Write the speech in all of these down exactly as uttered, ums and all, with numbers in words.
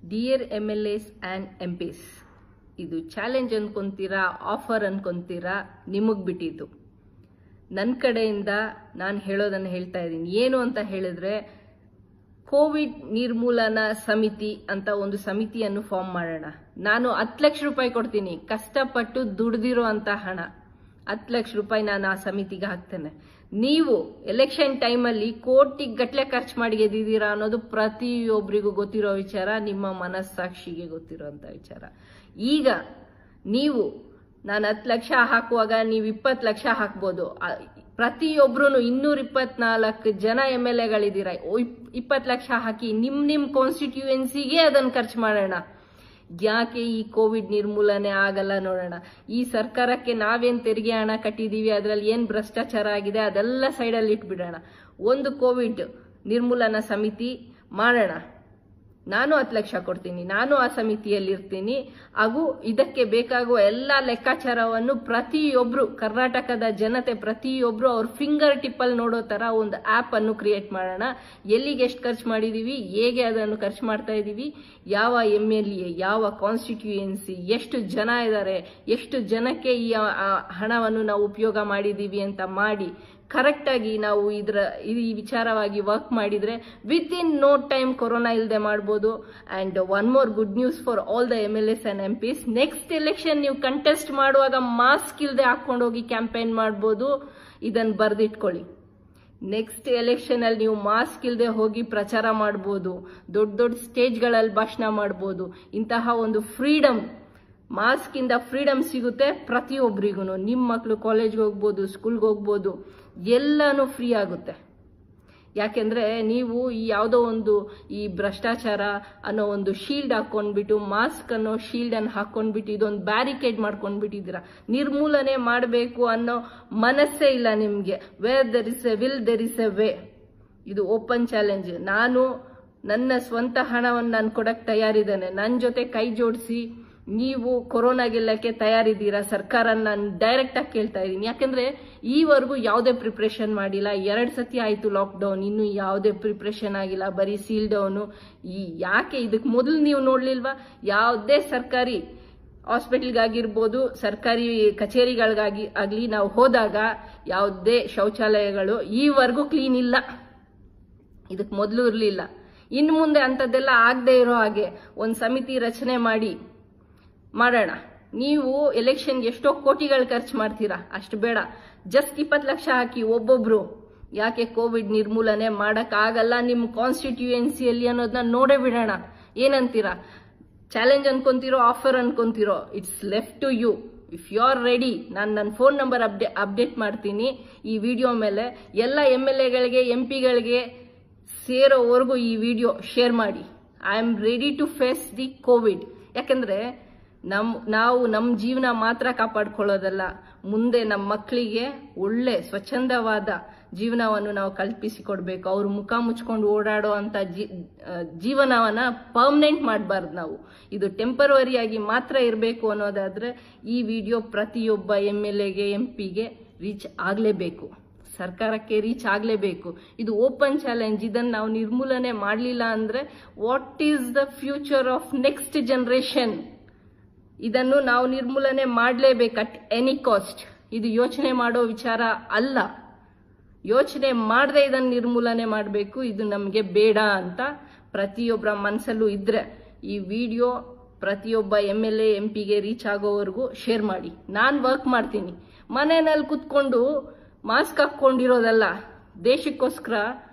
Dear M L S and M Ps, ಇದು challenge ಅನ್ಕೊಂತೀರಾ, offer ಅನ್ಕೊಂತೀರಾ, ನಿಮಗೆ ಬಿಟ್ಟಿದ್ದು. ನನ್ನ ಕಡೆಯಿಂದ ನಾನು ಹೇಳೋದನ್ನು ಹೇಳ್ತಾ ಇದ್ದೀನಿ. ಏನು ಅಂತ ಹೇಳಿದ್ರೆ, ಕೋವಿಡ್ ನಿರ್ಮೂಲನಾ ಸಮಿತಿ ಅಂತ ಒಂದು ಸಮಿತಿಯನ್ನು ಫಾರ್ಮ್ ಮಾಡೋಣ. ನಾನು ಹತ್ತು ಲಕ್ಷ ರೂಪಾಯಿ ಕೊಡ್ತೀನಿ, ಕಷ್ಟಪಟ್ಟು ದುಡ್ದಿರೋ ಅಂತ ಹಣ ಹತ್ತು ಲಕ್ಷ ರೂಪಾಯಿ ನಾನು ಆ ಸಮಿತಿಗೆ ಹಾಕ್ತೇನೆ. ನೀವು ಎಲೆಕ್ಷನ್ ಟೈಮಲ್ಲಿ ಕೋಟಿ ಗಟ್ಟಲೆ ಖರ್ಚು ಮಾಡಿ ಗೆದ್ದಿದ್ದೀರಾ ಅನ್ನೋದು ಪ್ರತಿಯೊಬ್ಬರಿಗೂ ಗೊತ್ತಿರೋ ವಿಚಾರ, ನಿಮ್ಮ ಮನಸ್ಸಾಕ್ಷಿಗೆ ಗೊತ್ತಿರೋಂಥ ವಿಚಾರ. ಈಗ ನೀವು ನಾನು ಹತ್ತು ಲಕ್ಷ ಹಾಕುವಾಗ ನೀವು ಇಪ್ಪತ್ತು ಲಕ್ಷ ಹಾಕ್ಬೋದು. ಪ್ರತಿಯೊಬ್ರು ಇನ್ನೂರ ಇಪ್ಪತ್ನಾಲ್ಕು ಜನ ಎಮ್ ಎಲ್ ಎಗಳಿದ್ದೀರಾ, ಇಪ್ಪತ್ತು ಲಕ್ಷ ಹಾಕಿ ನಿಮ್ ನಿಮ್ ಕಾನ್ಸ್ಟಿಟ್ಯೂಯೆನ್ಸಿಗೆ ಅದನ್ನು ಖರ್ಚು ಮಾಡೋಣ. ಯಾಕೆ ಈ ಕೋವಿಡ್ ನಿರ್ಮೂಲನೆ ಆಗಲ್ಲ ನೋಡೋಣ. ಈ ಸರ್ಕಾರಕ್ಕೆ ನಾವೇನ್ ತೆರಿಗೆ ಹಣ ಕಟ್ಟಿದೀವಿ, ಅದರಲ್ಲಿ ಏನ್ ಭ್ರಷ್ಟಾಚಾರ ಆಗಿದೆ ಅದೆಲ್ಲ ಸೈಡಲ್ಲಿ ಇಟ್ಬಿಡೋಣ. ಒಂದು ಕೋವಿಡ್ ನಿರ್ಮೂಲನಾ ಸಮಿತಿ ಮಾಡೋಣ. ನಾನು ಹತ್ತು ಲಕ್ಷ ಕೊಡ್ತೀನಿ, ನಾನು ಆ ಸಮಿತಿಯಲ್ಲಿ ಇರ್ತೀನಿ. ಹಾಗೂ ಇದಕ್ಕೆ ಬೇಕಾಗುವ ಎಲ್ಲ ಲೆಕ್ಕಾಚಾರವನ್ನು ಪ್ರತಿಯೊಬ್ರು ಕರ್ನಾಟಕದ ಜನತೆ ಪ್ರತಿಯೊಬ್ರು ಅವ್ರ ಫಿಂಗರ್ ಟಿಪ್ ಅಲ್ಲಿ ನೋಡೋ ತರ ಒಂದು ಆಪ್ ಅನ್ನು ಕ್ರಿಯೇಟ್ ಮಾಡೋಣ. ಎಲ್ಲಿಗೆ ಎಷ್ಟು ಖರ್ಚು ಮಾಡಿದೀವಿ, ಹೇಗೆ ಅದನ್ನು ಖರ್ಚು ಮಾಡ್ತಾ ಇದೀವಿ, ಯಾವ ಎಂ ಎಲ್ ಎ, ಯಾವ ಕಾನ್ಸ್ಟಿಟ್ಯೂಯೆನ್ಸಿ, ಎಷ್ಟು ಜನ ಇದ್ದಾರೆ, ಎಷ್ಟು ಜನಕ್ಕೆ ಈ ಹಣವನ್ನು ನಾವು ಉಪಯೋಗ ಮಾಡಿದೀವಿ ಅಂತ ಮಾಡಿ ಕರೆಕ್ಟ್ ಆಗಿ ನಾವು ಇದರ ಈ ವಿಚಾರವಾಗಿ ವರ್ಕ್ ಮಾಡಿದ್ರೆ within no time corona ಇಲ್ಲದೆ ಮಾಡ್ಬೋದು. And one more good news for all the M L S and M Ps, next election ನೀವು ಕಂಟೆಸ್ಟ್ ಮಾಡುವಾಗ ಮಾಸ್ಕ್ ಇಲ್ಲದೆ ಹಾಕೊಂಡೋಗಿ ಕ್ಯಾಂಪೇನ್ ಮಾಡ್ಬೋದು. ಇದನ್ನು ಬರೆದಿಟ್ಕೊಳ್ಳಿ. ನೆಕ್ಸ್ಟ್ ಎಲೆಕ್ಷನ್ ಅಲ್ಲಿ ನೀವು ಮಾಸ್ಕ್ ಇಲ್ಲದೆ ಹೋಗಿ ಪ್ರಚಾರ ಮಾಡ್ಬೋದು, ದೊಡ್ಡ ದೊಡ್ಡ ಸ್ಟೇಜ್ಗಳಲ್ಲಿ ಭಾಷಣ ಮಾಡ್ಬೋದು. ಇಂತಹ ಒಂದು ಫ್ರೀಡಮ್, ಮಾಸ್ಕ್ ಇಂದ ಫ್ರೀಡಮ್ ಸಿಗುತ್ತೆ ಪ್ರತಿಯೊಬ್ಬರಿಗೂ. ನಿಮ್ಮ ಮಕ್ಕಳು ಕಾಲೇಜ್ಗೆ ಹೋಗ್ಬೋದು, ಸ್ಕೂಲ್ಗೆ ಹೋಗ್ಬೋದು, ಎಲ್ಲಾನು ಫ್ರೀ ಆಗುತ್ತೆ. ಯಾಕೆಂದ್ರೆ ನೀವು ಈ ಯಾವುದೋ ಒಂದು ಈ ಭ್ರಷ್ಟಾಚಾರ ಅನ್ನೋ ಒಂದು ಶೀಲ್ಡ್ ಹಾಕೊಂಡ್ಬಿಟ್ಟು, ಮಾಸ್ಕ್ ಅನ್ನೋ ಶೀಲ್ಡ್ ಅನ್ನು ಹಾಕೊಂಡ್ಬಿಟ್ಟು ಇದೊಂದು ಬ್ಯಾರಿಕೇಡ್ ಮಾಡ್ಕೊಂಡ್ಬಿಟ್ಟಿದ್ದೀರಾ. ನಿರ್ಮೂಲನೆ ಮಾಡಬೇಕು ಅನ್ನೋ ಮನಸ್ಸೇ ಇಲ್ಲ ನಿಮ್ಗೆ. Where there is a will there is a way. ಇದು ಓಪನ್ ಚಾಲೆಂಜ್. ನಾನು ನನ್ನ ಸ್ವಂತ ಹಣವನ್ನು ನಾನು ಕೊಡಕ್ ತಯಾರಿದ್ದೇನೆ. ನನ್ನ ಜೊತೆ ಕೈ ಜೋಡಿಸಿ ನೀವು ಕೊರೋನಾ ಗೆಲ್ಲಕ್ಕೆ ತಯಾರಿದ್ದೀರಾ ಸರ್ಕಾರ? ನಾನು ಡೈರೆಕ್ಟ್ ಆಗಿ ಕೇಳ್ತಾ ಇದ್ದೀನಿ. ಯಾಕಂದ್ರೆ ಈವರೆಗೂ ಯಾವುದೇ ಪ್ರಿಪ್ರೇಷನ್ ಮಾಡಿಲ್ಲ. ಎರಡ್ ಸತಿ ಆಯ್ತು ಲಾಕ್ ಡೌನ್, ಇನ್ನು ಯಾವುದೇ ಪ್ರಿಪ್ರೇಷನ್ ಆಗಿಲ್ಲ, ಬರೀ ಸೀಲ್ ಡೌನು. ಈ ಯಾಕೆ ಇದಕ್ಕೆ ಮೊದಲು ನೀವು ನೋಡ್ಲಿಲ್ವಾ? ಯಾವುದೇ ಸರ್ಕಾರಿ ಹಾಸ್ಪಿಟಲ್ಗಾಗಿರ್ಬೋದು, ಸರ್ಕಾರಿ ಕಚೇರಿಗಳಿಗಾಗಿ ಆಗ್ಲಿ ನಾವು ಹೋದಾಗ ಯಾವುದೇ ಶೌಚಾಲಯಗಳು ಈವರೆಗೂ ಕ್ಲೀನ್ ಇಲ್ಲ. ಇದಕ್ಕೆ ಮೊದಲು ಇರಲಿಲ್ಲ. ಇನ್ನು ಮುಂದೆ ಅಂಥದ್ದೆಲ್ಲ ಆಗದೆ ಇರೋ ಹಾಗೆ ಒಂದು ಸಮಿತಿ ರಚನೆ ಮಾಡಿ ಮಾಡೋಣ. ನೀವು ಎಲೆಕ್ಷನ್ಗೆ ಎಷ್ಟೋ ಕೋಟಿಗಳು ಖರ್ಚು ಮಾಡ್ತೀರಾ, ಅಷ್ಟು ಬೇಡ. ಜಸ್ಟ್ ಇಪ್ಪತ್ತು ಲಕ್ಷ ಹಾಕಿ ಒಬ್ಬೊಬ್ರು. ಯಾಕೆ ಕೋವಿಡ್ ನಿರ್ಮೂಲನೆ ಮಾಡಕ್ ಆಗಲ್ಲ ನಿಮ್ಮ ಕಾನ್ಸ್ಟಿಟ್ಯೂಯೆನ್ಸಿಯಲ್ಲಿ ಅನ್ನೋದನ್ನ ನೋಡೇ ಬಿಡೋಣ. ಏನಂತೀರಾ? ಚಾಲೆಂಜ್ ಅನ್ಕೊಂತೀರೋ, ಆಫರ್ ಅನ್ಕೊಂತೀರೋ, it's left to you. If you are ready, ನಾನು ನನ್ನ ಫೋನ್ ನಂಬರ್ ಅಪ್ಡೇ ಅಪ್ಡೇಟ್ ಮಾಡ್ತೀನಿ ಈ ವಿಡಿಯೋ ಮೇಲೆ. ಎಲ್ಲ ಎಮ್ ಎಲ್ ಎಗಳಿಗೆ, ಎಂ ಪಿಗಳಿಗೆ ಸೇರೋವರೆಗೂ ಈ ವಿಡಿಯೋ ಶೇರ್ ಮಾಡಿ. I am ready to face the Covid. ಯಾಕಂದ್ರೆ ನಮ್ ನಾವು ನಮ್ಮ ಜೀವನ ಮಾತ್ರ ಕಾಪಾಡ್ಕೊಳ್ಳೋದಲ್ಲ, ಮುಂದೆ ನಮ್ಮ ಮಕ್ಕಳಿಗೆ ಒಳ್ಳೆ ಸ್ವಚ್ಛಂದವಾದ ಜೀವನವನ್ನು ನಾವು ಕಲ್ಪಿಸಿಕೊಡ್ಬೇಕು. ಅವ್ರು ಮುಖ ಮುಚ್ಕೊಂಡು ಓಡಾಡೋ ಅಂತ ಜೀವನವನ್ನ ಪರ್ಮನೆಂಟ್ ಮಾಡಬಾರ್ದು. ನಾವು ಇದು ಟೆಂಪರವರಿಯಾಗಿ ಮಾತ್ರ ಇರಬೇಕು ಅನ್ನೋದಾದ್ರೆ ಈ ವಿಡಿಯೋ ಪ್ರತಿಯೊಬ್ಬ ಎಮ್ ಎಲ್ ಎಗೆ, ಎಂ ಪಿಗೆ ರೀಚ್ ಆಗಲೇಬೇಕು, ಸರ್ಕಾರಕ್ಕೆ ರೀಚ್ ಆಗಲೇಬೇಕು. ಇದು ಓಪನ್ ಚಾಲೆಂಜ್. ಇದನ್ನು ನಾವು ನಿರ್ಮೂಲನೆ ಮಾಡಲಿಲ್ಲ ಅಂದ್ರೆ what is the future of next generation? ಇದನ್ನು ನಾವು ನಿರ್ಮೂಲನೆ ಮಾಡಲೇಬೇಕು ಅಟ್ ಎನಿ ಕಾಸ್ಟ್. ಇದು ಯೋಚನೆ ಮಾಡೋ ವಿಚಾರ ಅಲ್ಲ. ಯೋಚನೆ ಮಾಡದೆ ಇದನ್ನು ನಿರ್ಮೂಲನೆ ಮಾಡಬೇಕು. ಇದು ನಮಗೆ ಬೇಡ ಅಂತ ಪ್ರತಿಯೊಬ್ಬರ ಮನಸ್ಸಲ್ಲೂ ಇದ್ರೆ ಈ ವಿಡಿಯೋ ಪ್ರತಿಯೊಬ್ಬ ಎಮ್ ಎಲ್ ಎ, ಎಂ ಪಿಗೆ ರೀಚ್ ಆಗೋವರೆಗೂ ಶೇರ್ ಮಾಡಿ. ನಾನು ವರ್ಕ್ ಮಾಡ್ತೀನಿ. ಮನೆಯಲ್ಲಿ ಕುತ್ಕೊಂಡು ಮಾಸ್ಕ್ ಹಾಕೊಂಡಿರೋದಲ್ಲ, ದೇಶಕ್ಕೋಸ್ಕರ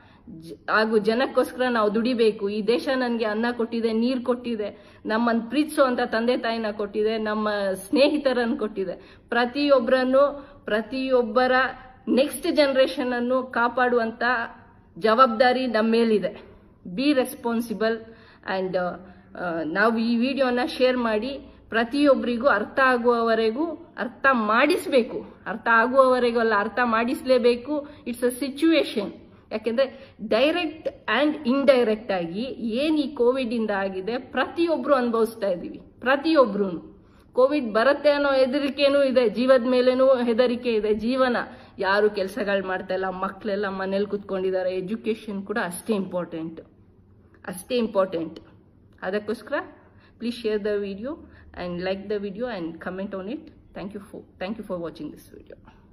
ಹಾಗೂ ಜನಕ್ಕೋಸ್ಕರ ನಾವು ದುಡಿಬೇಕು. ಈ ದೇಶ ನನಗೆ ಅನ್ನ ಕೊಟ್ಟಿದೆ, ನೀರು ಕೊಟ್ಟಿದೆ, ನಮ್ಮನ್ನು ಪ್ರೀತಿಸುವಂತ ತಂದೆ ತಾಯಿನ ಕೊಟ್ಟಿದೆ, ನಮ್ಮ ಸ್ನೇಹಿತರನ್ನು ಕೊಟ್ಟಿದೆ. ಪ್ರತಿಯೊಬ್ಬರನ್ನು, ಪ್ರತಿಯೊಬ್ಬರ ನೆಕ್ಸ್ಟ್ ಜನರೇಷನ್ ಅನ್ನು ಕಾಪಾಡುವಂತ ಜವಾಬ್ದಾರಿ ನಮ್ಮ ಮೇಲಿದೆ. B responsible. ಅಂಡ್ ನಾವು ಈ ವಿಡಿಯೋನ ಶೇರ್ ಮಾಡಿ ಪ್ರತಿಯೊಬ್ಬರಿಗೂ ಅರ್ಥ ಆಗುವವರೆಗೂ ಅರ್ಥ ಮಾಡಿಸ್ಬೇಕು. ಅರ್ಥ ಆಗುವವರೆಗೂ ಅಲ್ಲ, ಅರ್ಥ ಮಾಡಿಸ್ಲೇಬೇಕು. It's a situation. ಯಾಕೆಂದ್ರೆ ಡೈರೆಕ್ಟ್ ಅಂಡ್ ಇಂಡೈರೆಕ್ಟ್ ಆಗಿ ಏನ್ ಈ ಕೋವಿಡ್ ಇಂದ ಆಗಿದೆ ಪ್ರತಿಯೊಬ್ರು ಅನುಭವಿಸ್ತಾ ಇದೀವಿ. ಪ್ರತಿಯೊಬ್ರು ಕೋವಿಡ್ ಬರುತ್ತೆ ಅನ್ನೋ ಹೆದರಿಕೆನೂ ಇದೆ, ಜೀವದ ಮೇಲೇನೂ ಹೆದರಿಕೆ ಇದೆ. ಜೀವನ ಯಾರು ಕೆಲಸಗಳು ಮಾಡ್ತಾ ಇಲ್ಲ, ಮಕ್ಕಳೆಲ್ಲ ಮನೇಲಿ ಕುತ್ಕೊಂಡಿದ್ದಾರೆ. ಎಜುಕೇಶನ್ ಕೂಡ ಅಷ್ಟೇ ಇಂಪಾರ್ಟೆಂಟ್, ಅಷ್ಟೇ ಇಂಪಾರ್ಟೆಂಟ್. ಅದಕ್ಕೋಸ್ಕರ please share the video and like the video and comment on it. Thank you for thank you for watching this video.